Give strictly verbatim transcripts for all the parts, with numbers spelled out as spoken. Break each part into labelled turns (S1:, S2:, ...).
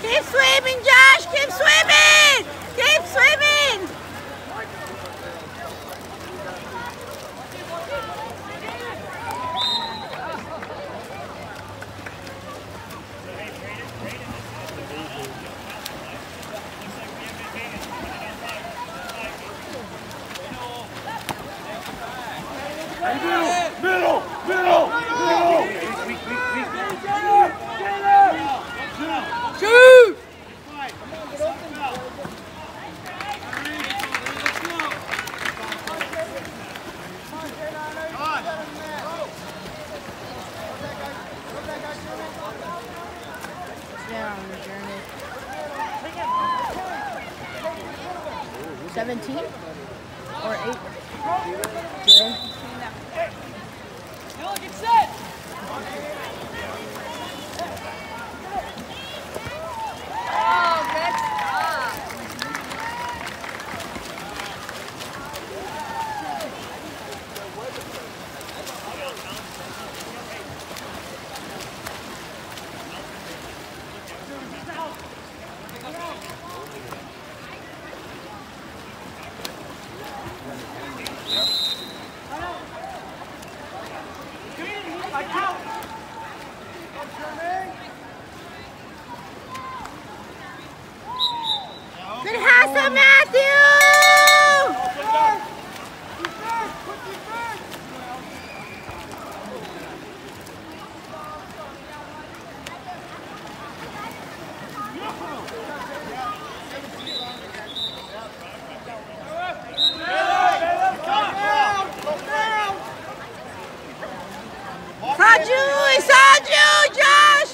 S1: Keep swimming, Josh! Keep swimming! Keep swimming!
S2: Middle! Middle! Middle!
S1: Shoot! Seventeen or eight? Ten.
S3: Get set! Oh, good stop.
S1: Good hustle, Matthew! Saju! Saju! Josh!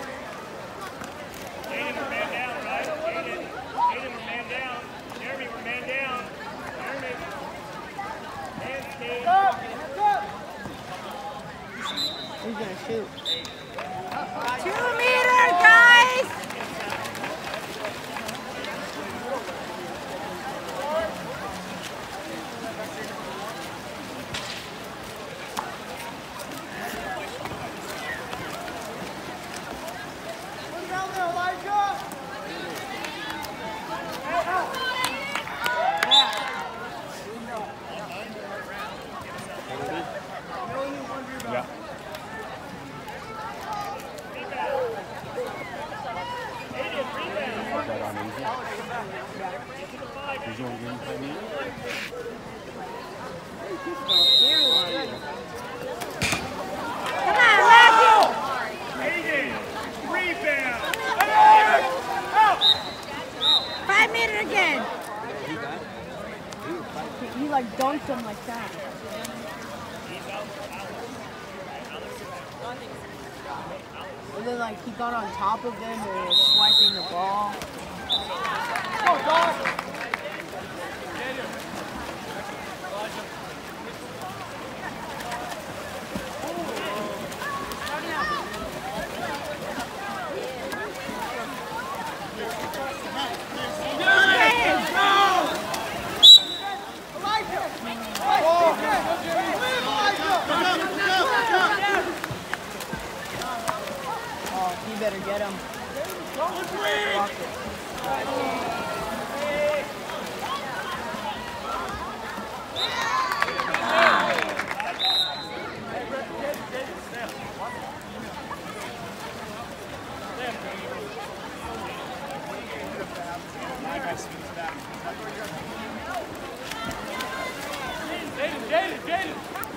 S1: He's gonna shoot. Two meter, guys!
S2: Yeah. Is that on easy? Did you want to give him play me?
S1: Come on, Matthew! Five meter again. He, he like dunked him like that. And then like he got on top of them and was swiping the ball.
S3: Go, dog!
S1: Oh, you better get him. Block it.
S3: Jaden, Jaden!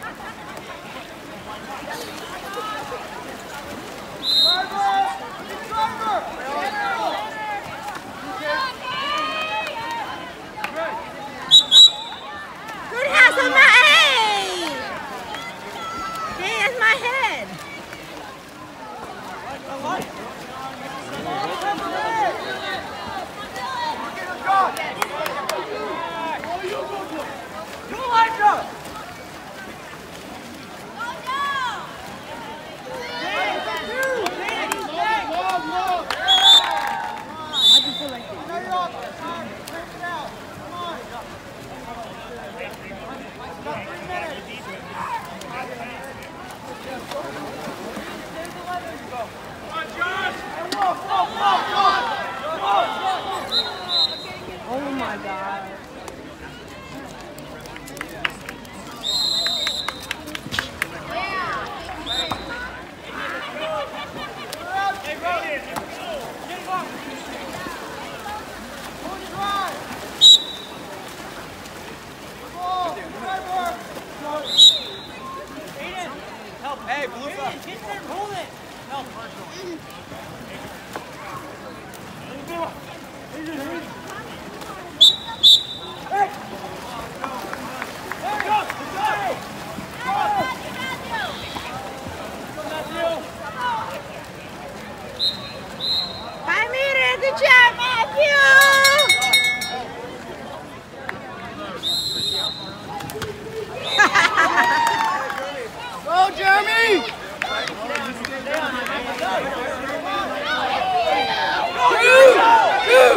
S1: Good hustle, my hey! Hey, that's my head.
S3: Go! Good job, Matthew!
S1: Go, Jeremy! Two! Two!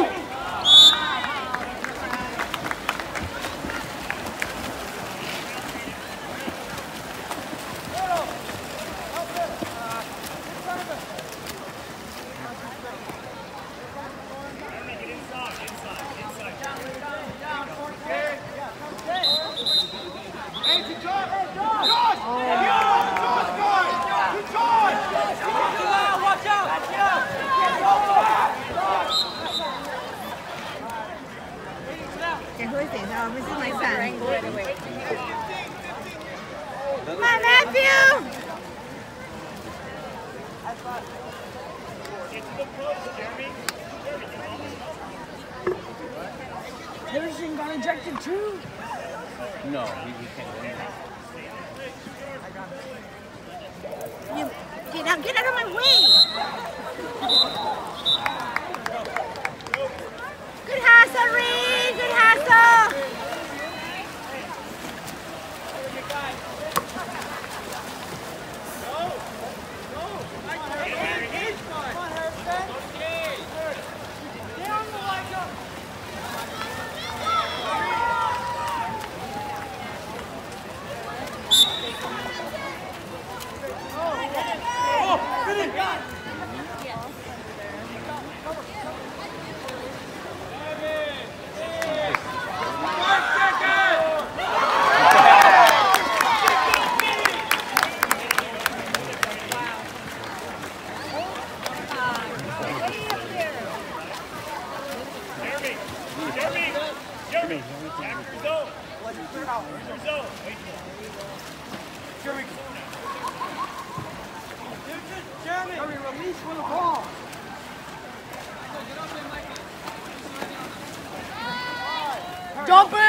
S3: Okay, who is this? Oh, this is my son. Come on, Matthew!
S1: Henderson got ejected too?
S2: No, he, he can't win.
S3: You, get out, get out of my way! Good hustle, Reed! Good hustle!
S1: Jeremy, release for the ball. Dump it!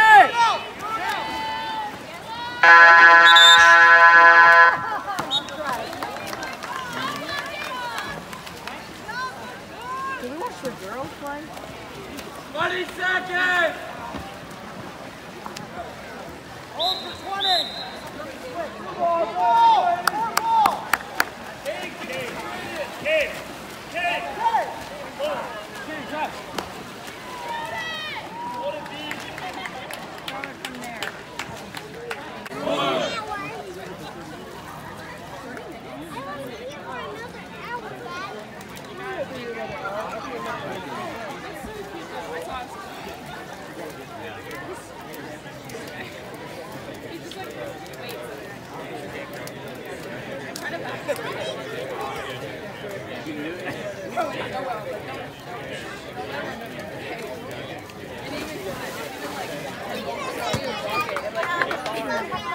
S3: Can we watch the girls play?
S1: twenty seconds! Hold for twenty! Ball, ball, ball! King, King, King, King! King, touch! Hold it deep!
S3: From there.
S4: Thank you.